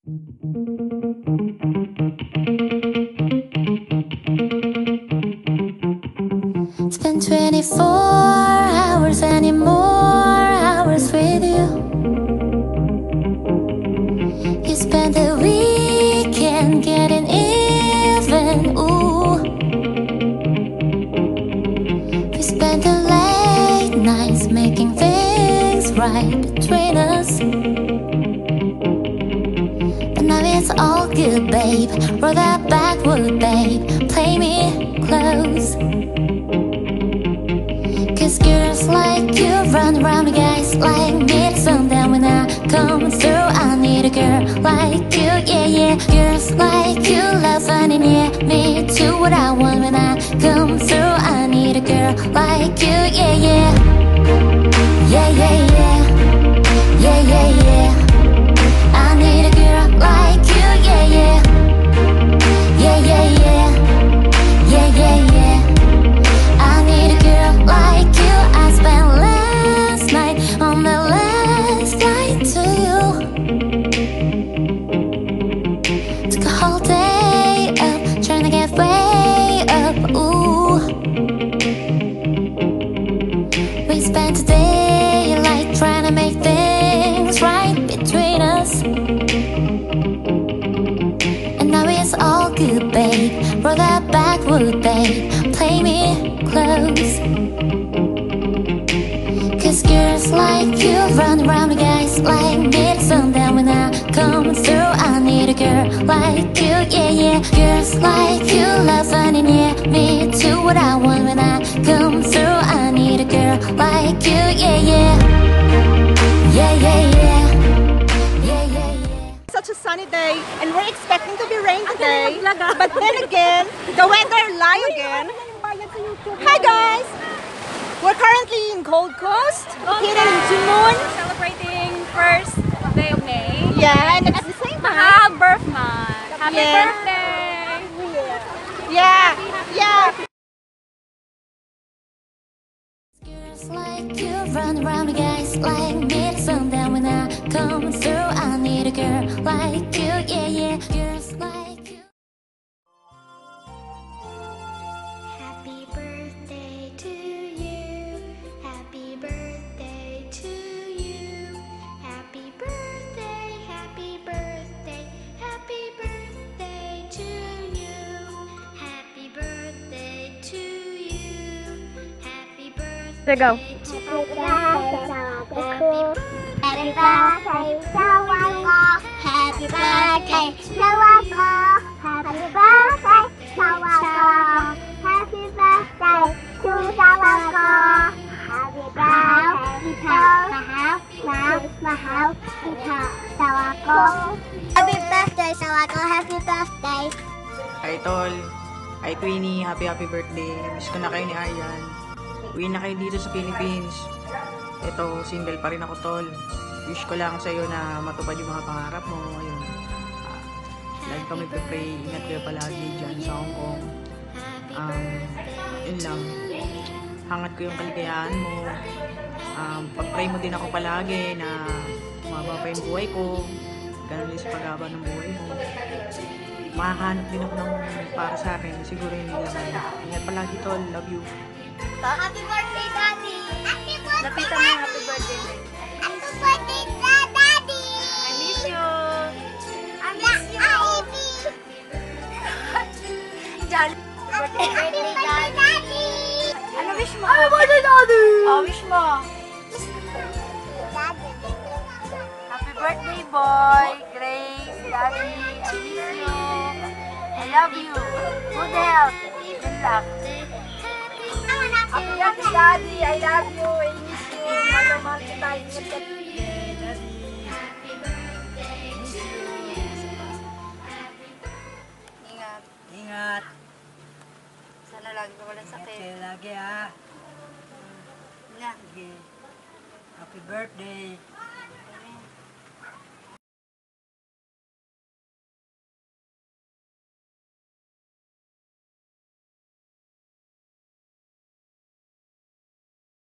It's been 24 hours, any more hours with you. You spent the weekend getting even, ooh. We spent the late nights making things right between us. But now it's all good, babe. Roll that backwood, babe. Play me close. Cause girls like you run around with guys like me at sundown. When I come through, I need a girl like you, yeah, yeah. Girls like you love fun and yeah, me too. What I want when I come through, I need a girl like you, yeah, yeah. Yeah, yeah, yeah. Yeah, yeah, yeah. I need a girl like you, yeah, yeah. Yeah, yeah, yeah. Yeah, yeah, yeah. I need a girl like you. I spent last night on the last flight to you. Took a whole day up, trying to get way up, ooh. We spent the daylight trying to make things right between us. And now it's all good, babe. Roll that backwood, babe. Play me close. Cause girls like you run around with guys like me at sundown. When I come through, I need a girl like you, yeah, yeah. Girls like you love fun and yeah, me too. What I want when I come through, I need a girl like you, yeah, yeah. Yeah, yeah, yeah. Yeah, yeah, yeah. Such a sunny day and we're expecting to be rain today. But then again, the weather lie again. Hi guys! We're currently in Gold Coast, located in June. Celebrating first day of May. Yeah, and at the same time, Mahal birth month. Happy birthday! Yeah, yeah. Girls like you run around with guys like me at sundown. When I come through, I need a girl like you, yeah, yeah. Girls like you. Happy birthday to you. Happy birthday to you. Happy birthday, happy birthday, happy birthday to you. Happy birthday to you. Happy birthday. There go. Happy birthday, Sawako. Happy birthday, Sawako. Happy birthday, Sawako. Happy birthday to Sawako. Happy birthday, Mahal, Sawako. Happy birthday, Sawako. Happy birthday. Hi Tol, hi Queenie, happy birthday. Miss ko na kayo ni Ayan. Uwi na kayo dito sa Philippines. Ito, single pa rin ako Tol. Wish ko lang sa'yo na matupad yung mga pangarap mo. Ayun. Lagi ka magpe-pray, ingat kayo palagi dyan sa Hong Kong. Yun lang. Hangat ko yung kaligayahan mo. Pag-pray mo din ako palagi na umaba pa yung buhay ko. Ganun din sa pag-aba ng buhay mo. Makahanap din ako ng para sa akin. Siguro hindi lang. Ingat palagi Tol. Love you. Happy birthday, Daddy! Happy birthday, Lapitan mo yung happy birthday. Happy birthday, Daddy! I miss you. I miss you! Jolly. Happy birthday, Daddy! Ano wish mo? Happy birthday, Daddy! Oh, wish mo. Daddy. Happy birthday, boy. Grace, Daddy. I miss you. I love you. Good health. Good luck. Happy birthday, Daddy. I love you. I miss you. Mahal kita. Ingat. Ingat. Sana lagi ka walang sakit. Ingat kayo lagi ha. Na. Sige. Happy birthday.